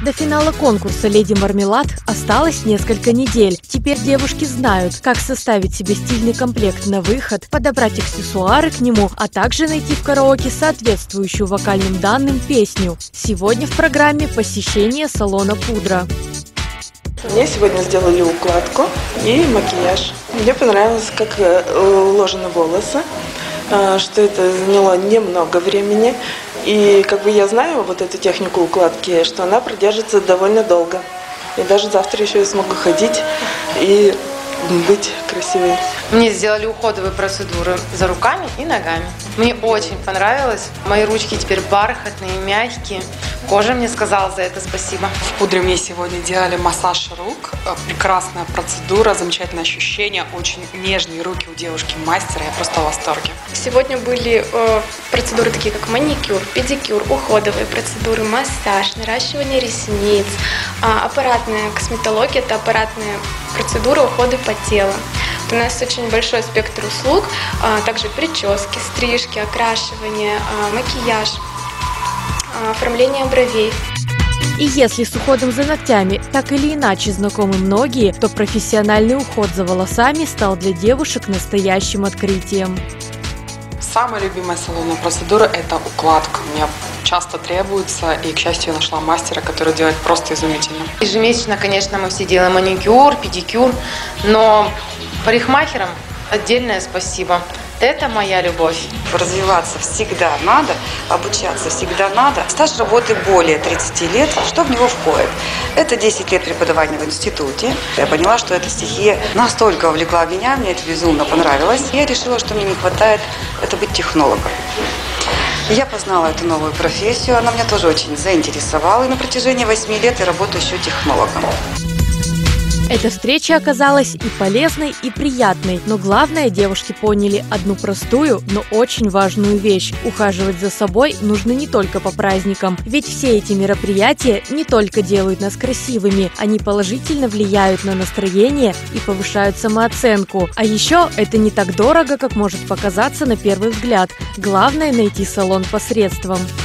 До финала конкурса «Леди Мармелад» осталось несколько недель. Теперь девушки знают, как составить себе стильный комплект на выход, подобрать аксессуары к нему, а также найти в караоке соответствующую вокальным данным песню. Сегодня в программе посещение салона пудра. Мне сегодня сделали укладку и макияж. Мне понравилось, как уложены волосы, что это заняло немного времени. И я знаю вот эту технику укладки, что она продержится довольно долго. И даже завтра еще я смогу ходить и быть красивой. Мне сделали уходовые процедуры за руками и ногами. Мне очень понравилось. Мои ручки теперь бархатные, мягкие. Кожа мне сказала за это спасибо. В пудре мне сегодня делали массаж рук. Прекрасная процедура, замечательное ощущение. Очень нежные руки у девушки-мастера. Я просто в восторге. Сегодня были процедуры такие, как маникюр, педикюр, уходовые процедуры, массаж, наращивание ресниц, аппаратная косметология – это аппаратная процедура ухода по телу. У нас очень большой спектр услуг, также прически, стрижки, окрашивание, макияж, оформление бровей. И если с уходом за ногтями так или иначе знакомы многие, то профессиональный уход за волосами стал для девушек настоящим открытием. Самая любимая салонная процедура – это укладка. Мне часто требуется, и, к счастью, я нашла мастера, который делает просто изумительно. Ежемесячно, конечно, мы все делаем маникюр, педикюр, но парикмахерам отдельное спасибо. Это моя любовь. Развиваться всегда надо, обучаться всегда надо. Стаж работы более 30 лет. Что в него входит? Это 10 лет преподавания в институте. Я поняла, что эта стихия настолько увлекла меня, мне это безумно понравилось. Я решила, что мне не хватает это быть технологом. Я познала эту новую профессию, она меня тоже очень заинтересовала. И на протяжении 8 лет я работаю еще технологом. Эта встреча оказалась и полезной, и приятной, но главное, девушки поняли одну простую, но очень важную вещь. Ухаживать за собой нужно не только по праздникам, ведь все эти мероприятия не только делают нас красивыми, они положительно влияют на настроение и повышают самооценку. А еще это не так дорого, как может показаться на первый взгляд. Главное – найти салон по средствам.